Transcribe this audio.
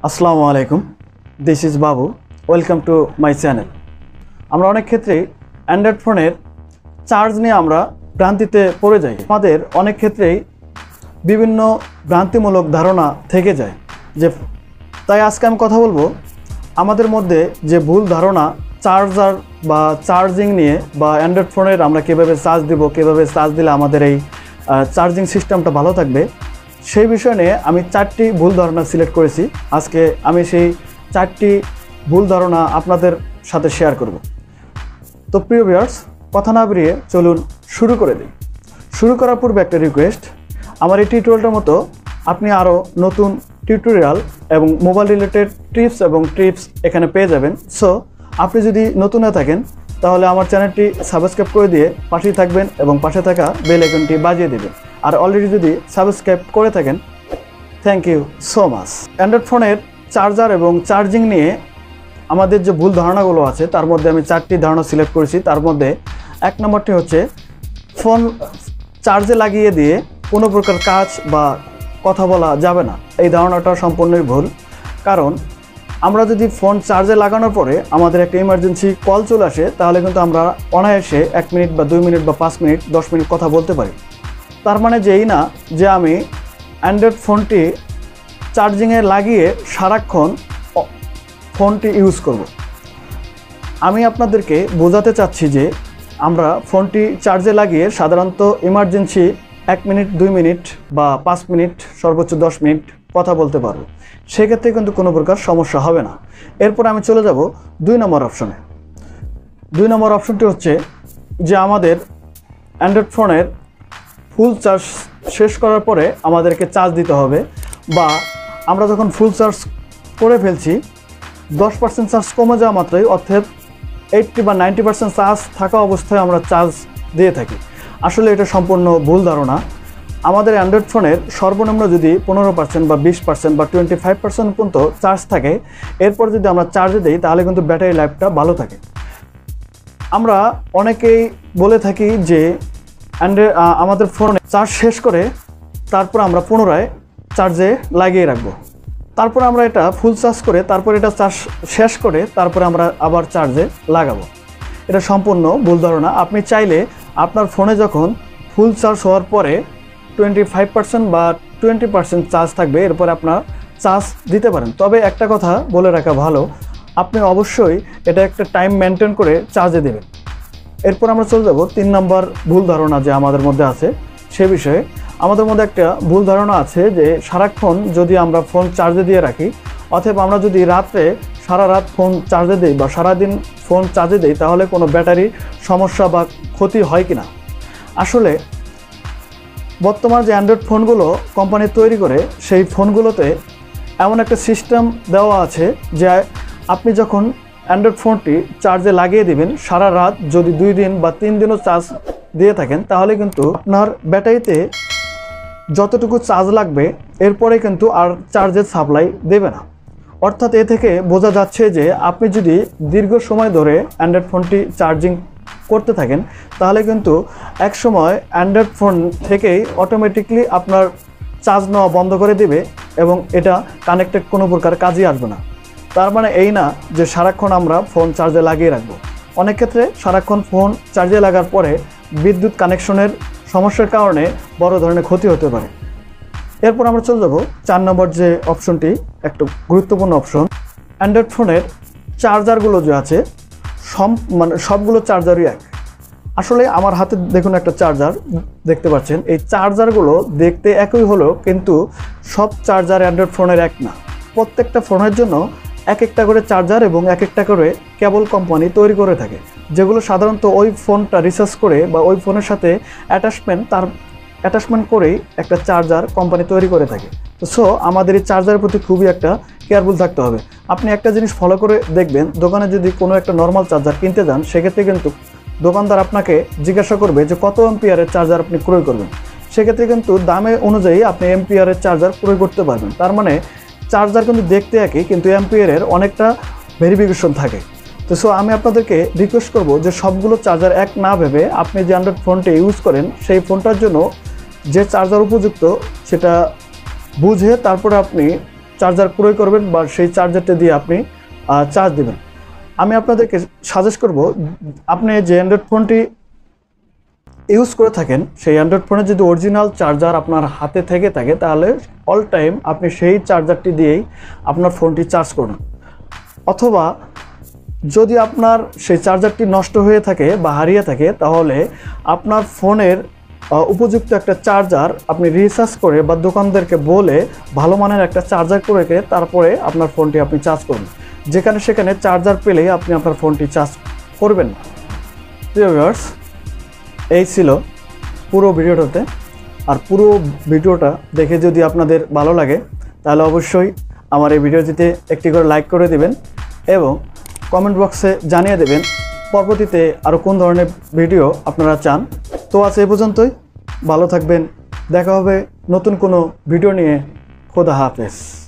আসসালামু আলাইকুম, this is Babu. Welcome to my channel. আমরা অনেক ক্ষেত্রেই অ্যান্ড্রয়েড ফোনের চার্জ নিয়ে আমরা ভ্রান্তিতে পড়ে যাই। আমাদের অনেক ক্ষেত্রেই বিভিন্ন ভ্রান্তিমূলক ধারণা থেকে যায় যে, তাই আজকে আমি কথা বলবো আমাদের মধ্যে যে ভুল ধারণা চার্জার বা চার্জিং নিয়ে, বা অ্যান্ড্রয়েড ফোনের আমরা কীভাবে চার্জ দিব, কীভাবে চার্জ দিলে আমাদের এই চার্জিং সিস্টেমটা ভালো থাকবে, সেই বিষয় নিয়ে আমি 4টি ভুল ধারণা সিলেক্ট করেছি। আজকে আমি সেই 4টি ভুল ধারণা আপনাদের সাথে শেয়ার করব। তো প্রিয় ভিউয়ার্স, কথা না বেরিয়ে চলুন শুরু করে দিই। শুরু করার পূর্বে একটা রিকোয়েস্ট, আমার এই টিউটোরিয়ালটার মতো আপনি আরও নতুন টিউটোরিয়াল এবং মোবাইল রিলেটেড টিপস এবং ট্রিপস এখানে পেয়ে যাবেন। সো আপনি যদি নতুন হয়ে থাকেন তাহলে আমার চ্যানেলটি সাবস্ক্রাইব করে দিয়ে পাশেই থাকবেন এবং পাশে থাকা বেল আইকনটি বাজিয়ে দেবেন। আর অলরেডি যদি সাবস্ক্রাইব করে থাকেন, thank you so much. Android ফোনের চার্জার এবং চার্জিং নিয়ে আমাদের যে ভুল ধারণাগুলো আছে তার মধ্যে আমি 4টি ধারণা সিলেক্ট করেছি। তার মধ্যে 1 নম্বরটি হচ্ছে, ফোন চার্জে লাগিয়ে দিয়ে কোনো প্রকার কাজ বা কথা বলা যাবে না। এই ধারণাটা সম্পূর্ণই ভুল। কারণ আমরা যদি ফোন চার্জে লাগানোর পরে আমাদের একটা ইমার্জেন্সি কল চলে আসে, তাহলে কিন্তু আমরা অনায়াসে 1 মিনিট বা 2 মিনিট বা 5 মিনিট 10 মিনিট কথা বলতে পারি। তার মানে যেই না যে আমি অ্যান্ড্রয়েড ফোনটি চার্জিংয়ে লাগিয়ে সারাক্ষণ ফোনটি ইউজ করব। আমি আপনাদেরকে বোঝাতে চাচ্ছি যে আমরা ফোনটি চার্জে লাগিয়ে সাধারণত ইমার্জেন্সি 1 মিনিট 2 মিনিট বা 5 মিনিট সর্বোচ্চ 10 মিনিট কথা বলতে পারবো। সেক্ষেত্রে কিন্তু কোনো প্রকার সমস্যা হবে না। এরপর আমি চলে যাব 2 নম্বর অপশনে। 2 নম্বর অপশনটি হচ্ছে যে আমাদের অ্যান্ড্রয়েড ফোনের ফুল চার্জ শেষ করার পরে আমাদেরকে চার্জ দিতে হবে, বা আমরা যখন ফুল চার্জ করে ফেলছি 10% চার্জ কমে যাওয়া মাত্রই, অর্থাৎ 80 বা 90% চার্জ থাকা অবস্থায় আমরা চার্জ দিয়ে থাকি। আসলে এটা সম্পূর্ণ ভুল ধারণা। আমাদের অ্যান্ড্রয়েড ফোনের সর্বনিম্ন যদি 15% বা 20% বা 25% পর্যন্ত চার্জ থাকে, এরপর যদি আমরা চার্জে দিই তাহলে কিন্তু ব্যাটারি লাইফটা ভালো থাকে। আমরা অনেকেই বলে থাকি যে আমাদের ফোনে চার্জ শেষ করে তারপর আমরা পুনরায় চার্জে লাগিয়ে রাখবো, তারপর আমরা এটা ফুল চার্জ করে তারপর এটা চার্জ শেষ করে তারপরে আমরা আবার চার্জে লাগাবো। এটা সম্পূর্ণ ভুল ধারণা। আপনি চাইলে আপনার ফোনে যখন ফুল চার্জ হওয়ার পরে 25% বা 20% চার্জ থাকবে, এরপর আপনার চার্জ দিতে পারেন। তবে একটা কথা বলে রাখা ভালো, আপনি অবশ্যই এটা একটা টাইম মেনটেন করে চার্জে দেবেন। এরপর আমরা চলে যাব 3 নম্বর ভুল ধারণা যে আমাদের মধ্যে আছে সে বিষয়ে। আমাদের মধ্যে একটা ভুল ধারণা আছে যে সারাক্ষণ যদি আমরা ফোন চার্জে দিয়ে রাখি, অথবা আমরা যদি রাত্রে সারা রাত ফোন চার্জে দিই বা সারাদিন ফোন চার্জে দিই, তাহলে কোনো ব্যাটারি সমস্যা বা ক্ষতি হয় কিনা। আসলে বর্তমান যে অ্যান্ড্রয়েড ফোনগুলো কোম্পানি তৈরি করে, সেই ফোনগুলোতে এমন একটা সিস্টেম দেওয়া আছে যে আপনি যখন অ্যান্ড্রয়েড ফোনটি চার্জে লাগিয়ে দিবেন, সারা রাত যদি 2 দিন বা 3 দিনও চার্জ দিয়ে থাকেন, তাহলে কিন্তু আপনার ব্যাটারিতে যতটুকু চার্জ লাগবে এরপরে কিন্তু আর চার্জের সাপ্লাই দেবে না। অর্থাৎ এ থেকে বোঝা যাচ্ছে যে আপনি যদি দীর্ঘ সময় ধরে অ্যান্ড্রয়েড ফোনটি চার্জিং করতে থাকেন, তাহলে কিন্তু এক সময় অ্যান্ড্রয়েড ফোন থেকেই অটোমেটিকলি আপনার চার্জ নেওয়া বন্ধ করে দিবে এবং এটা কানেক্টেড কোনো প্রকার কাজই আসবে না। তার মানে এই না যে সারাক্ষণ আমরা ফোন চার্জে লাগিয়ে রাখবো। অনেক ক্ষেত্রে সারাক্ষণ ফোন চার্জে লাগার পরে বিদ্যুৎ কানেকশনের সমস্যার কারণে বড় ধরনের ক্ষতি হতে পারে। এরপর আমরা চলে যাব 4 নম্বর যে অপশনটি, একটা গুরুত্বপূর্ণ অপশন। অ্যান্ড্রয়েড ফোনের চার্জারগুলো যে আছে সবগুলো চার্জারই এক। আসলে আমার হাতে দেখুন একটা চার্জার দেখতে পাচ্ছেন। এই চার্জারগুলো দেখতে একই হলেও কিন্তু সব চার্জার অ্যান্ড্রয়েড ফোনের এক না। প্রত্যেকটা ফোনের জন্য এক একটা করে চার্জার এবং এক একটা করে কেবল কোম্পানি তৈরি করে থাকে, যেগুলো সাধারণত ওই ফোনটা রিসার্চ করে বা ওই ফোনের সাথে অ্যাটাচমেন্ট করেই একটা চার্জার কোম্পানি তৈরি করে থাকে। তো সো আমাদের এই চার্জারের প্রতি খুবই একটা কেয়ারফুল থাকতে হবে। আপনি একটা জিনিস ফলো করে দেখবেন, দোকানে যদি কোনো একটা নর্মাল চার্জার কিনতে যান, সেক্ষেত্রে কিন্তু দোকানদার আপনাকে জিজ্ঞাসা করবে যে কত এম্পিয়ারের চার্জার আপনি ক্রয় করবেন। সেক্ষেত্রে কিন্তু দামে অনুযায়ী আপনি এম্পিয়ারের চার্জার ক্রয় করতে পারবেন। তার মানে চার্জার কিন্তু দেখতে একই, কিন্তু এম্পিয়ারের অনেকটা ভেরিফিকেশন থাকে। তো সো আমি আপনাদেরকে রিকোয়েস্ট করব যে সবগুলো চার্জার এক না ভেবে আপনি যে অ্যান্ড্রয়েড ফোনটি ইউজ করেন, সেই ফোনটার জন্য যে চার্জার উপযুক্ত সেটা বুঝে তারপরে আপনি চার্জার ক্রয় করবেন বা সেই চার্জারটা দিয়ে আপনি চার্জ দেবেন। আমি আপনাদেরকে সাজেস্ট করব, আপনি যে অ্যান্ড্রয়েড ফোনটি ইউজ করে থাকেন সেই অ্যান্ড্রয়েড ফোনে যদি অরিজিনাল চার্জার আপনার হাতে থেকে থাকে তাহলে অল টাইম আপনি সেই চার্জারটি দিয়েই আপনার ফোনটি চার্জ করুন। অথবা যদি আপনার সেই চার্জারটি নষ্ট হয়ে থাকে বা হারিয়ে থাকে তাহলে আপনার ফোনের উপযুক্ত একটা চার্জার আপনি রিচার্জ করে বা দোকানদারকে বলে ভালো মানের একটা চার্জার করে তারপরে আপনার ফোনটি আপনি চার্জ করুন। যেখানে সেখানে চার্জার পেলেই আপনি আপনার ফোনটি চার্জ করবেন না। প্রিয় ভিউয়ার্স, এই ছিল পুরো ভিডিওটাতে। আর পুরো ভিডিওটা দেখে যদি আপনাদের ভালো লাগে তাহলে অবশ্যই আমার এই ভিডিওটিতে একটি করে লাইক করে দেবেন এবং কমেন্ট বক্সে জানিয়ে দেবেন পরবর্তীতে আরও কোন ধরনের ভিডিও আপনারা চান। তো আজ এই পর্যন্তই, ভালো থাকবেন, দেখা হবে নতুন কোনো ভিডিও নিয়ে। খোদা হাফেজ।